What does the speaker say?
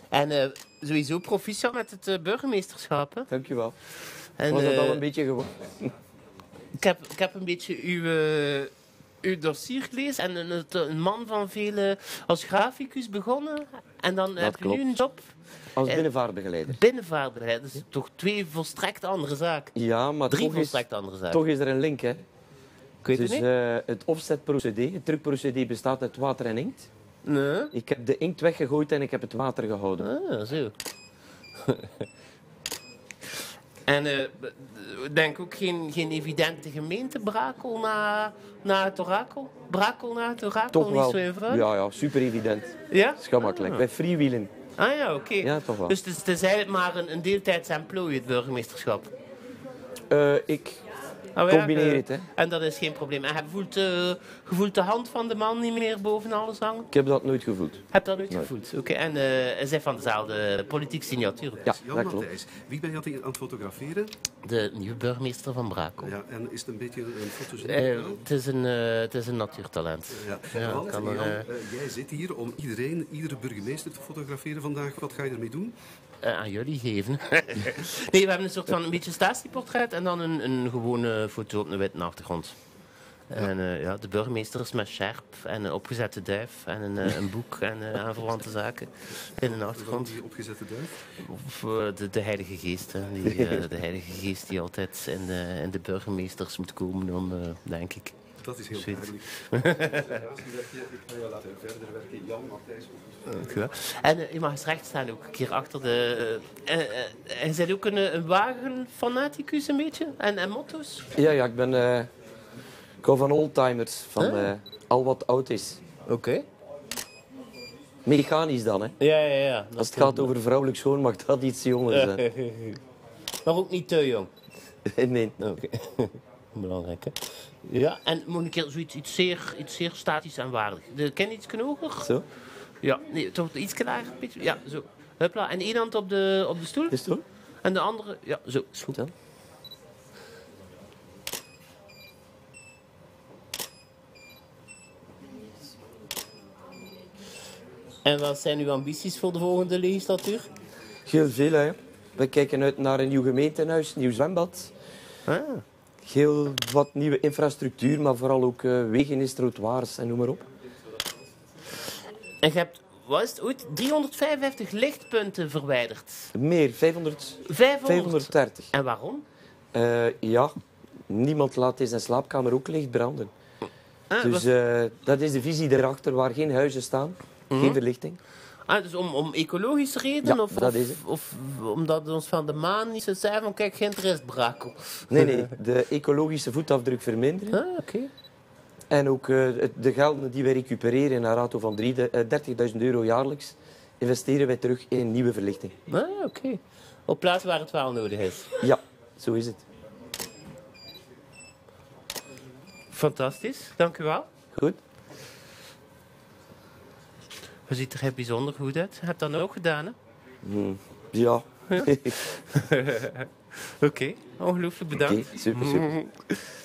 En sowieso proficiat met het burgemeesterschap. Hè? Dankjewel. En, Was dat al een beetje gewoon? Ik heb een beetje uw dossier gelezen en een man van vele als graficus begonnen. En dan heb je nu een job Als binnenvaartbegeleider. binnenvaartbegeleider. Dat is toch 2 volstrekt andere zaken. Ja, maar 3 toch is, volstrekt andere zaken. toch is er een link, hè. Ik weet Dus het niet. het offsetprocedé, het drukprocedé bestaat uit water en inkt. Nee. Ik heb de inkt weggegooid en ik heb het water gehouden. Ah, zo. En denk ook geen evidente gemeente, Brakel na het orakel? Brakel na het orakel, Toch niet wel. zo eenvoudig? Ja, super evident. Ja? Gemakkelijk. Bij freewheelen. Ah ja, oké. Ja, toch wel. Dus het is eigenlijk maar een deeltijds emplooi, het burgemeesterschap. Ik Oh, ja, combineer het, hè. En dat is geen probleem. En je voelt de hand van de man niet meer boven alles hangen? Ik heb dat nooit gevoeld. Heb dat nooit gevoeld? Oké. En hij is van dezelfde politieke signatuur. Ja, Jan dat klopt. Matthijs, wie ben je aan het fotograferen? De nieuwe burgemeester van Brakel. Ja, en is het een beetje een foto's? Het is een natuurtalent. Ja. Ja, Want kan Jan, er, jij zit hier om iedere burgemeester te fotograferen vandaag. Wat ga je ermee doen? Aan jullie geven. Nee, we hebben een soort van een beetje statieportret en dan een gewone foto op een witte achtergrond. En de burgemeester is met sjerp en een opgezette duif en een boek en aanverwante zaken in de achtergrond. Die opgezette duif? Of de Heilige Geest. Hè. De Heilige Geest die altijd in de burgemeesters moet komen, dan, denk ik. Dat is heel Zoiets. duidelijk. Ik ga je laten verder werken. Jan Matthijs. Ja. En je mag eens recht staan ook, een keer achter de... je bent ook een wagenfanaticus een beetje? En motto's? Ja, ik hou van oldtimers, van al wat oud is. Oké. Mechanisch dan, hè. Ja. Als het gaat over vrouwelijk schoon, mag dat iets jonger zijn. Maar ook niet te jong. Nee. Oké. Belangrijk, hè? Ja, en moet een keer zoiets iets zeer statisch en waardig. Ken je iets hoger? Zo, Ja, nee, toch iets lager? Een beetje? Ja, zo. Huppla. En één hand op de stoel? is het hoor? En de andere... Ja, zo. Is goed. Ja. En wat zijn uw ambities voor de volgende legislatuur? Heel veel, hè. We kijken uit naar een nieuw gemeentehuis, een nieuw zwembad. Ah. Heel wat nieuwe infrastructuur, maar vooral ook wegen, trottoirs en noem maar op. En je hebt, wat is het ooit, 355 lichtpunten verwijderd. Meer, 500? 530. En waarom? Ja, niemand laat in zijn slaapkamer ook licht branden. Ah, Dus dat is de visie erachter, waar geen huizen staan, geen verlichting. dus om ecologische redenen? Ja, of, dat of, is het. of omdat we ons van de maan niet zo zeggen van kijk, geen interesse Brakel. Nee, de ecologische voetafdruk verminderen. Ah, oké. En ook de gelden die wij recupereren in een rato van 30.000 euro jaarlijks, investeren wij terug in nieuwe verlichting. Ah, oké. Op plaatsen waar het wel nodig is. Ja, zo is het. Fantastisch, dank u wel. Goed. Je ziet er heel bijzonder goed uit. Je hebt dat ook gedaan, hè? Ja. Oké, ongelooflijk bedankt. Oké, super.